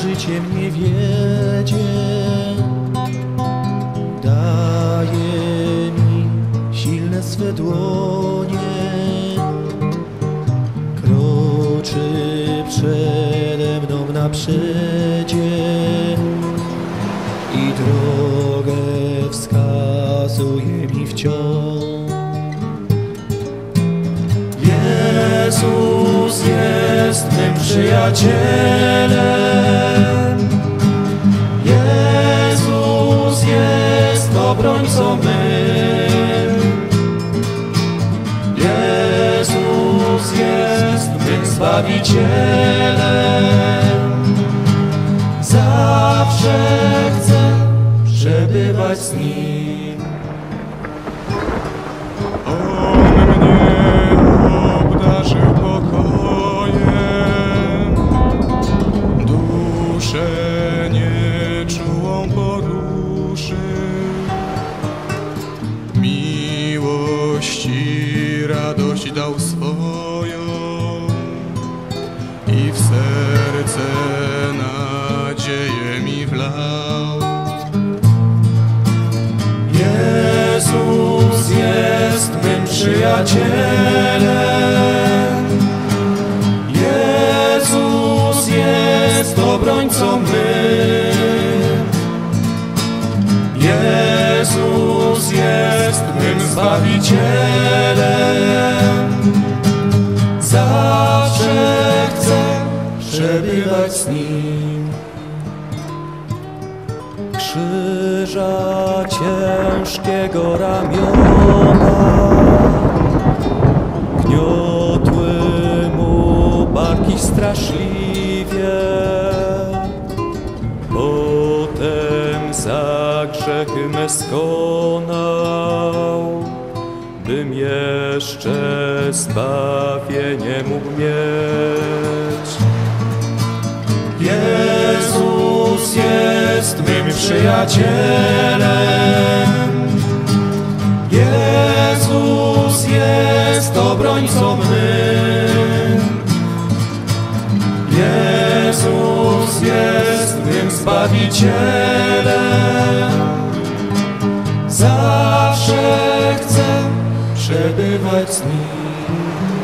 życie mnie wiedzie, daje mi silne swe dłonie, kroczy przede mną na przedzie i drogę wskazuje mi wciąż. Jezus jest mym przyjacielem, Jezus jest obrońcą mym, Jezus jest mym Zbawicielem. Zawsze chcę przebywać z Nim. Nieczułą poruszy, miłość i radość dał swoją i w serce nadzieję mi wlał. Jezus jest mym przyjacielem, Jezus jest obrońcą mym, Jezus jest mym Zbawicielem. Zawsze chcę przebywać z Nim. Krzyża ciężkiego ramiona gniotły mu barki straszliwie, potem za grzechy me skonał, bym jeszcze zbawienie mógł mieć. Jezus jest mym przyjacielem, Jezus jest obrońcą mym, Jezus jest mym Zbawicielem. Zawsze chcę przebywać z Nim.